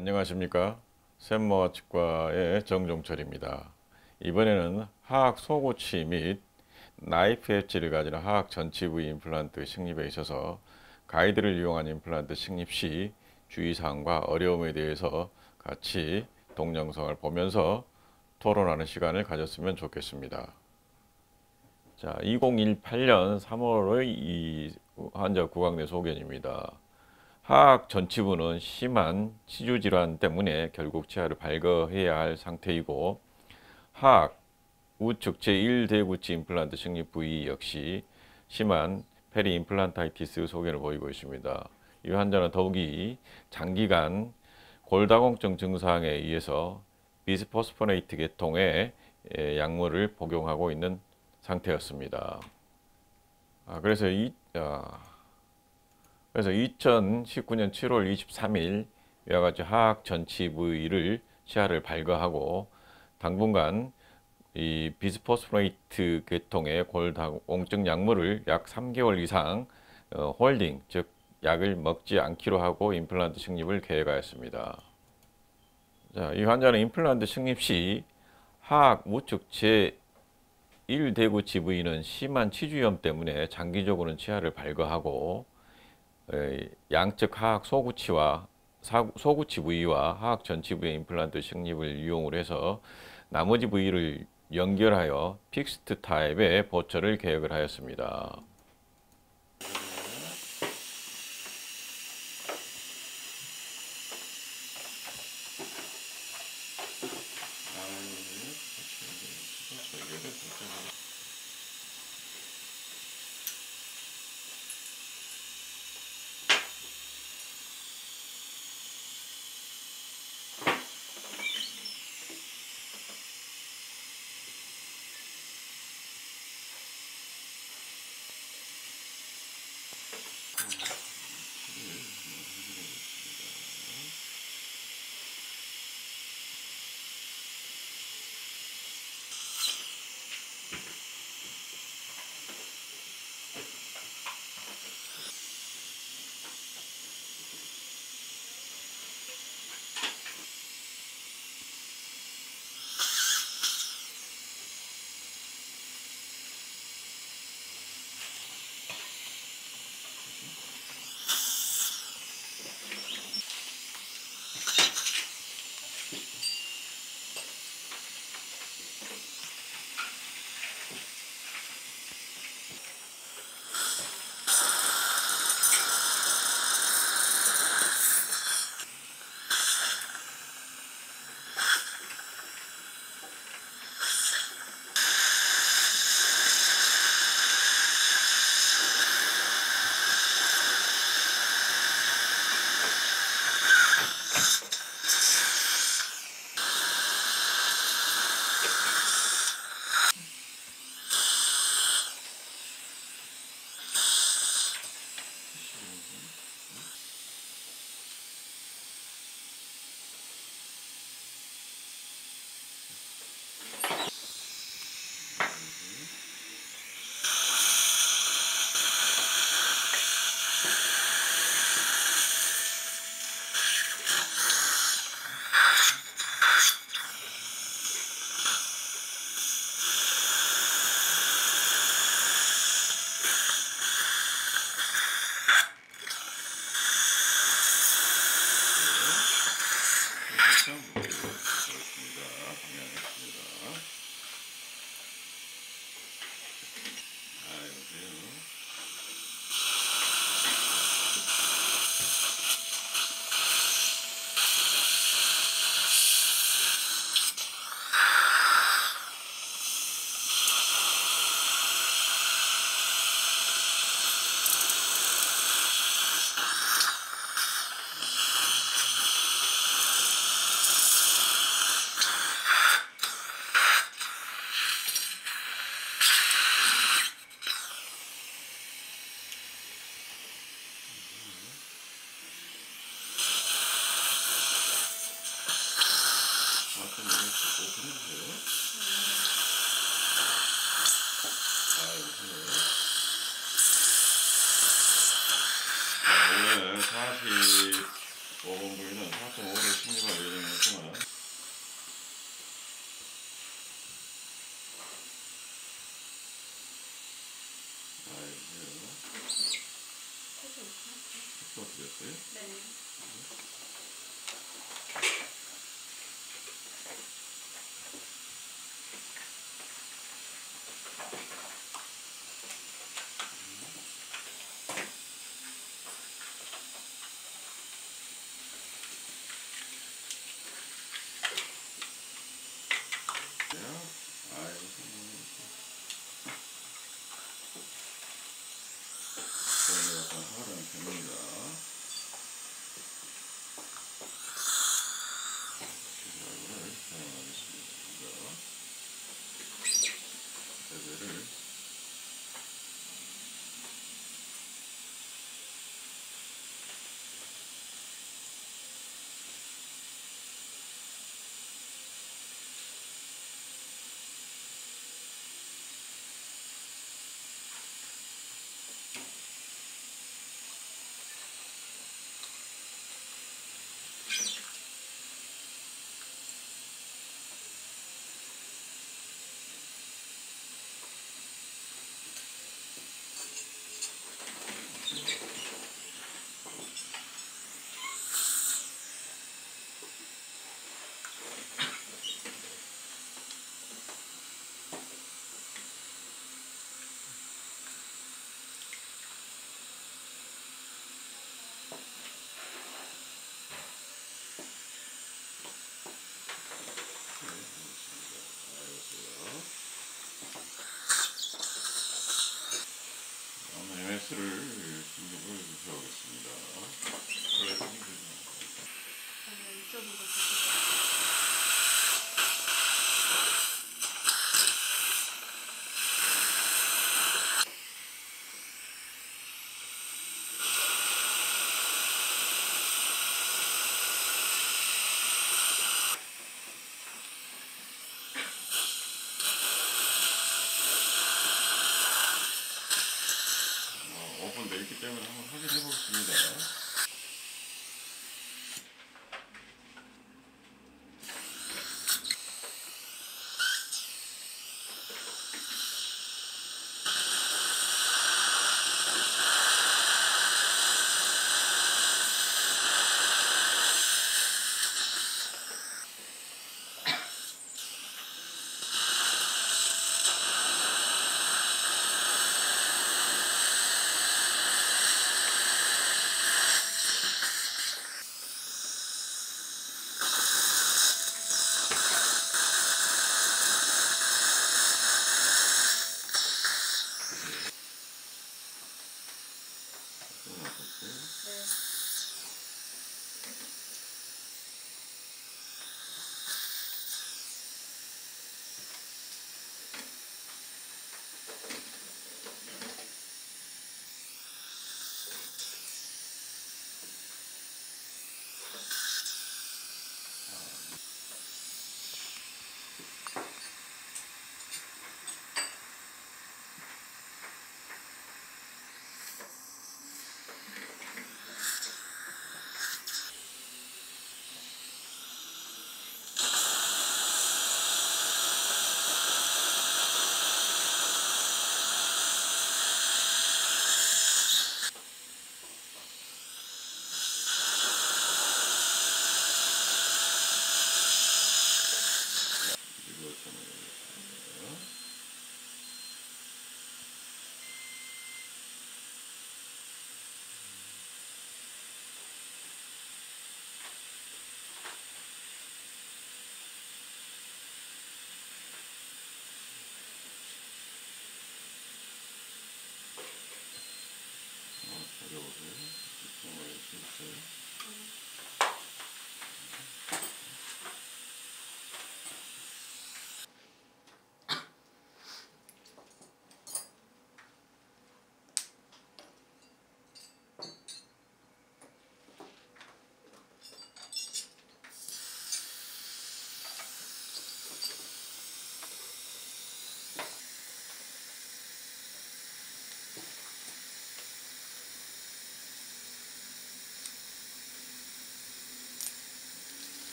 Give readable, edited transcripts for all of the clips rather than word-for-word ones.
안녕하십니까. 샘머 치과의 정종철입니다. 이번에는 하악 소구치 및 나이프 엣지를 가진 하악 전치 부위 임플란트 식립에 있어서 가이드를 이용한 임플란트 식립 시 주의사항과 어려움에 대해서 같이 동영상을 보면서 토론하는 시간을 가졌으면 좋겠습니다. 자, 2018년 3월의 이 환자 구강내 소견입니다. 하악 전치부는 심한 치주질환 때문에 결국 치아를 발거해야 할 상태이고, 하악 우측 제1대구치 임플란트 식립 부위 역시 심한 페리 임플란타이티스 소견을 보이고 있습니다. 이 환자는 더욱이 장기간 골다공증 증상에 의해서 비스포스포네이트 계통의 약물을 복용하고 있는 상태였습니다. 그래서 2019년 7월 23일 이와 같이 하악 전치 부위를 치아를 발거하고 당분간 이 비스포스포네이트 계통의 골다공증 약물을 약 3개월 이상 홀딩, 즉 약을 먹지 않기로 하고 임플란트 식립을 계획하였습니다. 자, 이 환자는 임플란트 식립 시 하악 우측 제1대구치 부위는 심한 치주염 때문에 장기적으로는 치아를 발거하고 양측 하악 소구치 부위와 하악 전치 부위 임플란트 식립을 이용을 해서 나머지 부위를 연결하여 픽스트 타입의 보철을 계획을 하였습니다. 오늘 40 오븐 불는 4.5로 16을 예정했지만 또 드렸어요? 네. 아이고, 저는 약간 화려한 편입니다. 시작을 사용하겠습니다. 베베를 MS를 진급을 주셔보겠습니다. 이쪽으로 오픈되어 있기 때문에 한번 확인해 보겠습니다.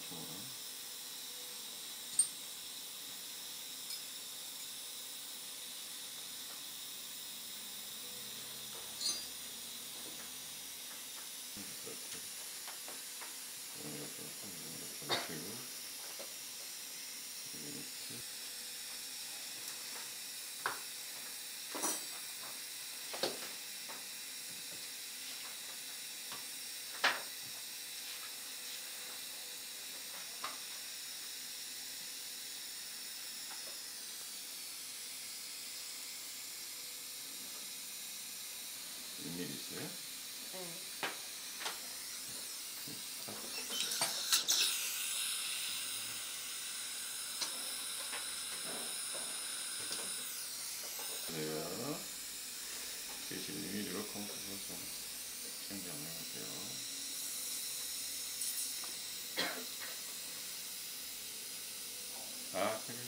일 있어요? 네. 그래요. 71mm로 컴퓨터 좀 생각해볼게요. 아, 그래.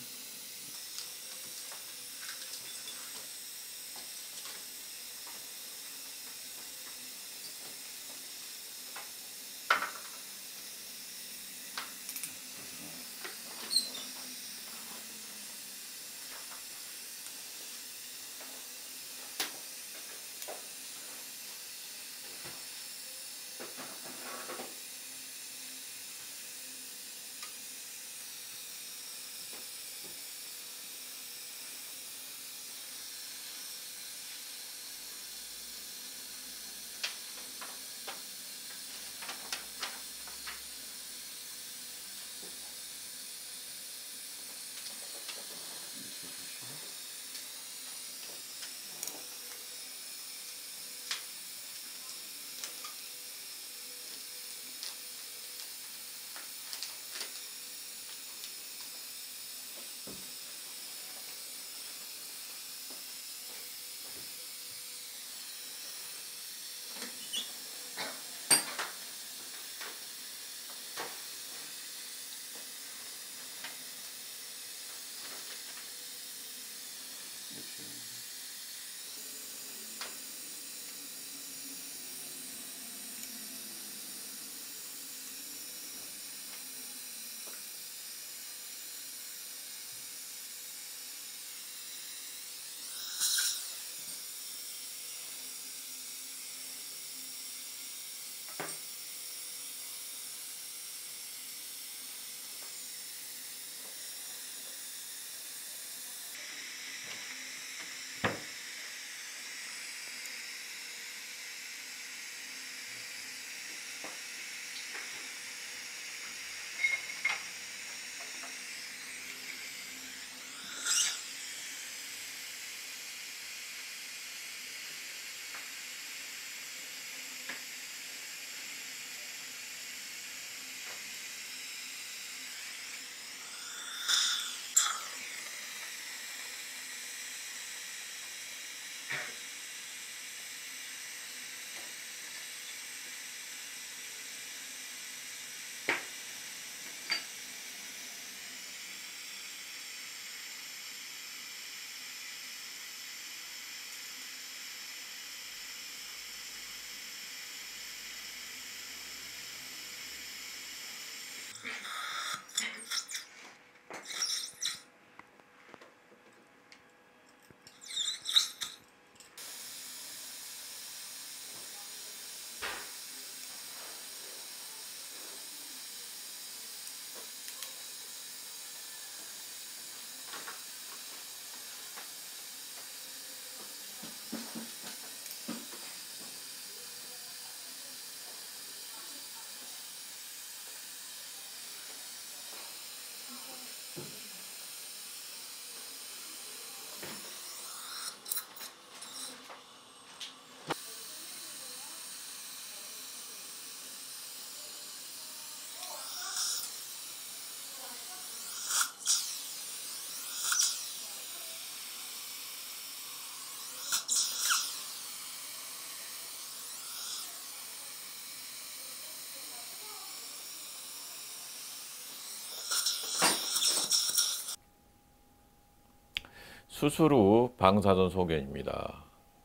수술 후 방사선 소견입니다.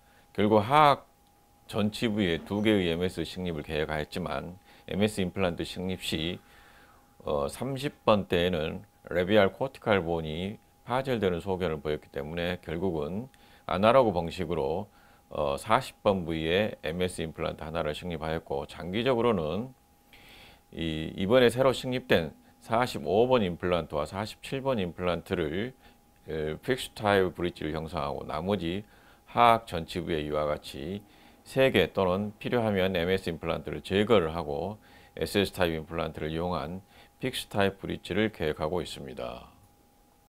결국 하악 전치 부위에 2개의 MS 식립을 계획하였지만 MS 임플란트 식립 시 30번 때에는 레비알 코티칼 본이 파절되는 소견을 보였기 때문에 결국은 아날로그 방식으로 40번 부위에 MS 임플란트 하나를 식립하였고, 장기적으로는 이번에 새로 식립된 45번 임플란트와 47번 임플란트를 픽스 타입 브릿지를 형성하고, 나머지 하악 전치부에 이와 같이 3개 또는 필요하면 MS 임플란트를 제거를 하고 SS 타입 임플란트를 이용한 픽스 타입 브릿지를 계획하고 있습니다.